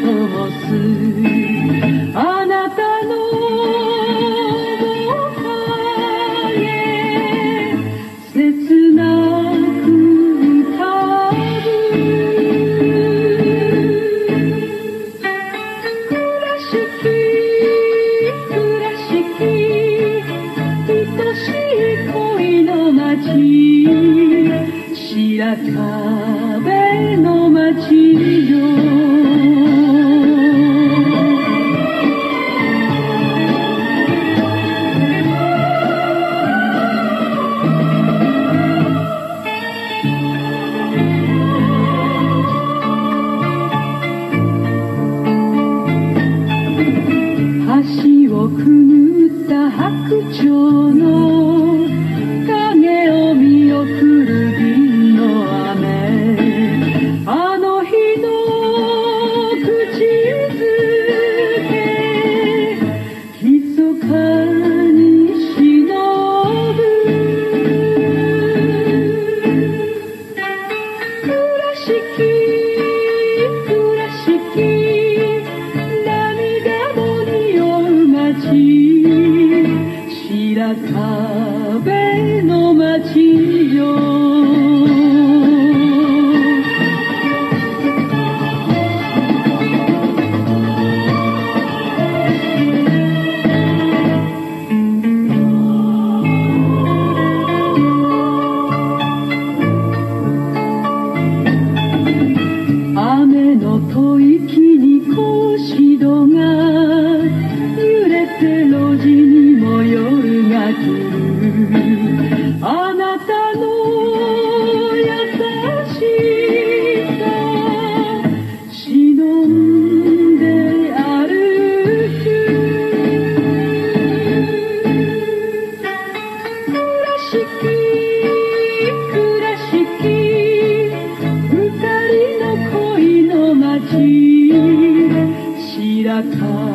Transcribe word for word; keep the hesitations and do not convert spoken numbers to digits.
灯すあなたの面影切なく歌う倉敷倉敷愛しい恋の街白壁の街よ橋をくぐった白鳥の影を見送る銀の雨あの日の口づけ密かに忍ぶ倉敷倉敷涙も匂う街白壁の街よ雨の吐息に格子戸が揺れて路地にも夜が来るあなたの優しさ忍んで歩く倉敷倉敷二人の恋の街白壁